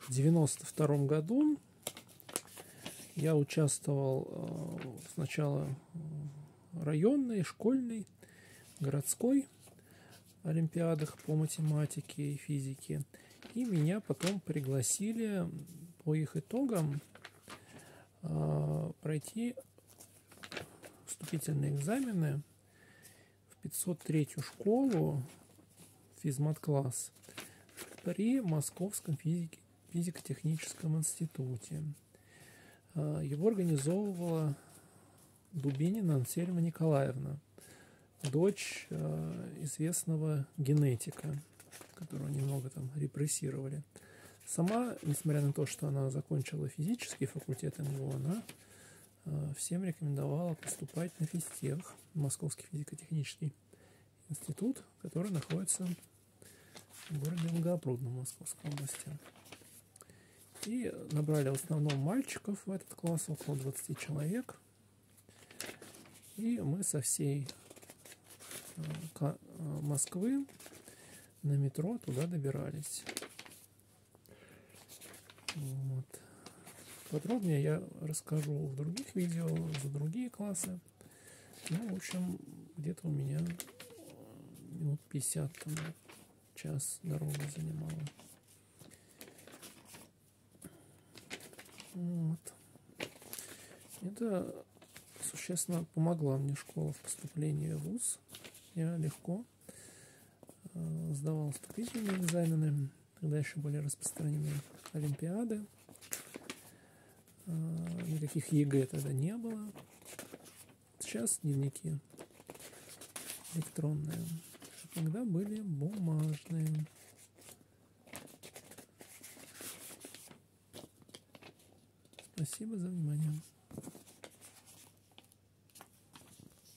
В 92 году я участвовал сначала в районной, школьной, городской олимпиадах по математике и физике. И меня потом пригласили по их итогам пройти вступительные экзамены в 503-ю школу, физмат-класс, при Московском физико-техническом институте. Его организовывала Дубинина Ансельма Николаевна, дочь известного генетика, которого немного там репрессировали. Сама, несмотря на то, что она закончила физический факультет МГУ, она всем рекомендовала поступать на физтех, Московский физико-технический институт, который находится в городе Волгопрудном Московской области. И набрали в основном мальчиков в этот класс, около 20 человек. И мы со всей Москвы на метро туда добирались. Вот. Подробнее я расскажу в других видео за другие классы. Ну, в общем, где-то у меня минут 50, там, час дорога занимала. Вот. Это существенно помогла мне школа в поступлении в вуз. Я легко сдавал вступительные экзамены. Тогда еще были распространены олимпиады. Никаких ЕГЭ тогда не было. Сейчас дневники электронные. Тогда были бумажные. Спасибо за внимание.